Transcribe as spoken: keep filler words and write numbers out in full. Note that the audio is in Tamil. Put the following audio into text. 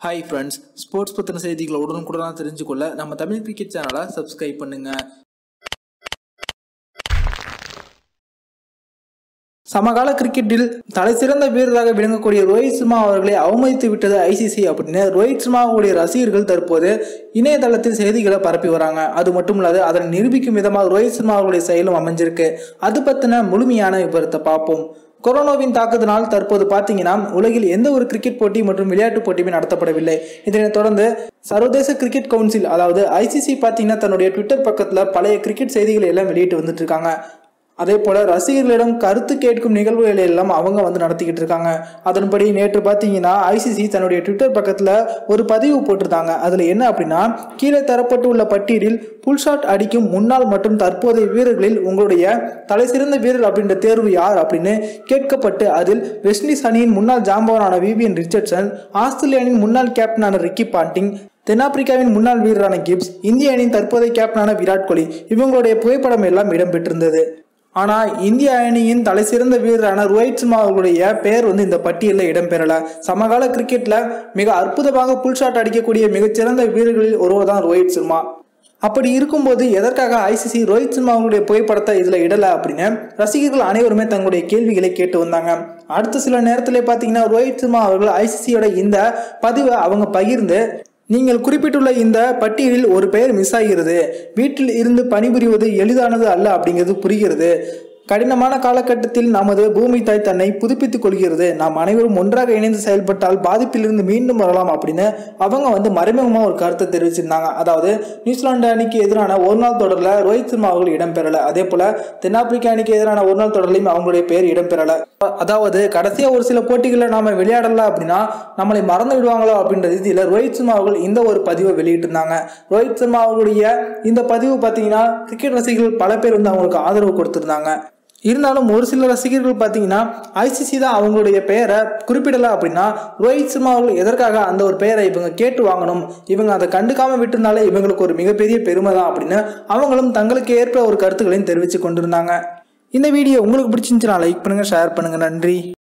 Hi friends, ஸ்போர்ட்ஸ் பத்தின செய்திகளை உடனுக்குடன் தெரிஞ்சுக்கொள்ள நம்ம தமிழ் கிரிக்கெட் சேனலை சப்ஸ்கிரைப் பண்ணுங்க. சமகால கிரிக்கெட்டில் தலைசிறந்த வீரராக விளங்கக்கூடிய ரோஹித் சர்மா அவர்களை அவமதித்து விட்டது ஐசிசி அப்படின்னு ரோஹித் சர்மாவுடைய ரசிகர்கள் தற்போது இணையதளத்தில் செய்திகளை பரப்பி வராங்க. அது மட்டும் இல்லாது அதனை நிரூபிக்கும் விதமாக ரோஹித் சர்மா அவர்களுடைய செயலும் அமைஞ்சிருக்கு. அது பத்தின முழுமையான விவரத்தை பார்ப்போம். கொரோனாவின் தாக்குதலினால் தற்போது பார்த்தீங்கன்னா உலகில் எந்த ஒரு கிரிக்கெட் போட்டி மற்றும் விளையாட்டு போட்டியுமே நடத்தப்படவில்லை. இதனைத் தொடர்ந்து சர்வதேச கிரிக்கெட் கவுன்சில் அதாவது ஐசிசி பார்த்தீங்கன்னா தன்னுடைய ட்விட்டர் பக்கத்தில் பழைய கிரிக்கெட் செய்திகளை எல்லாம் வெளியிட்டு வந்துட்டு இருக்காங்க. அதே போல ரசிகர்களிடம் கருத்து கேட்கும் நிகழ்வுகளை எல்லாம் அவங்க வந்து நடத்திக்கிட்டு இருக்காங்க. அதன்படி நேற்று பார்த்தீங்கன்னா ஐசிசி தன்னுடைய ட்விட்டர் பக்கத்தில் ஒரு பதிவு போட்டிருந்தாங்க. அதில் என்ன அப்படின்னா, கீழே தரப்பட்டு உள்ள பட்டியலில் புல் ஷாட் அடிக்கும் முன்னாள் மற்றும் தற்போதைய வீரர்களில் உங்களுடைய தலை சிறந்த வீரர் அப்படின்ற தேர்வு யார் அப்படின்னு கேட்கப்பட்டு அதில் வெஸ்ட் இண்டீஸ் அணியின் முன்னாள் ஜாம்பவானான விவியன் ரிச்சர்ட்சன், ஆஸ்திரேலியாவின் முன்னாள் கேப்டனான ரிக்கி பாண்டிங், தென்னாப்பிரிக்காவின் முன்னாள் வீரரான கிப்ஸ், இந்திய அணியின் தற்போதைய கேப்டனான விராட் கோலி இவங்களுடைய புகைப்படம் எல்லாம் இடம்பெற்றிருந்தது. ஆனால் இந்திய அணியின் தலை சிறந்த வீரரான ரோஹித் சர்மா அவர்களுடைய பெயர் வந்து இந்த பட்டியலில் இடம்பெறல. சமகால கிரிக்கெட்ல மிக அற்புதமாக புல் ஷாட் அடிக்கக்கூடிய மிகச்சிறந்த வீரர்களில் ஒருவர் தான் ரோஹித் சர்மா. அப்படி இருக்கும்போது எதற்காக ஐசிசி ரோஹித் சர்மா அவங்களுடைய புகைப்படத்தை இதுல இடல அப்படின்னு ரசிகர்கள் அனைவருமே தங்களுடைய கேள்விகளை கேட்டு வந்தாங்க. அடுத்த சில நேரத்திலே பார்த்தீங்கன்னா ரோஹித் சர்மா அவர்கள் ஐசிசியோட இந்த பதிவை அவங்க பகிர்ந்து, நீங்கள் குறிப்பிட்டுள்ள இந்த பட்டியலில் ஒரு பெயர் மிஸ் ஆகிறது, வீட்டில் இருந்து பணிபுரிவது எளிதானது அல்ல அப்படிங்கிறது புரிகிறது, கடினமான காலகட்டத்தில் நமது பூமி தாய் தன்னை புதுப்பித்துக் கொள்கிறது, நாம் அனைவரும் ஒன்றாக இணைந்து செயல்பட்டால் பாதிப்பிலிருந்து மீண்டும் வரலாம் அப்படின்னு அவங்க வந்து மறைமுகமாக ஒரு கருத்தை தெரிவிச்சிருந்தாங்க. அதாவது நியூசிலாந்து அணிக்கு எதிரான ஒரு நாள் தொடரில் ரோஹித் சர்மா அவர்கள் இடம்பெறல, அதே போல தென்னாப்பிரிக்கா அணிக்கு எதிரான ஒரு நாள் தொடரிலையும் அவங்களுடைய பெயர் இடம்பெறல. அதாவது கடைசியா ஒரு சில போட்டிகளை நாம விளையாடல அப்படின்னா நம்மளை மறந்து விடுவாங்களோ அப்படின்ற ரீதியில ரோஹித் சர்மா அவர்கள் இந்த ஒரு பதிவை வெளியிட்டு இருந்தாங்க. ரோஹித் சர்மா அவர்களுடைய இந்த பதிவு பார்த்தீங்கன்னா கிரிக்கெட் ரசிகர்கள் பல பேர் வந்து அவங்களுக்கு ஆதரவு கொடுத்திருந்தாங்க. இருந்தாலும் ஒரு சில ரசிகர்கள் பார்த்தீங்கன்னா ஐசிசி தான் அவங்களுடைய பெயரை குறிப்பிடலை அப்படின்னா ரோஹித் சர்மா அவர்கள் எதற்காக அந்த ஒரு பெயரை இவங்க கேட்டு வாங்கணும், இவங்க அதை கண்டுக்காம விட்டுருந்தாலே இவங்களுக்கு ஒரு மிகப்பெரிய பெருமை தான் அப்படின்னு அவங்களும் தங்களுக்கு ஏற்ப ஒரு கருத்துக்களையும் தெரிவித்து கொண்டிருந்தாங்க. இந்த வீடியோ உங்களுக்கு பிடிச்சிருந்துச்சுன்னா லைக் பண்ணுங்க, ஷேர் பண்ணுங்க. நன்றி.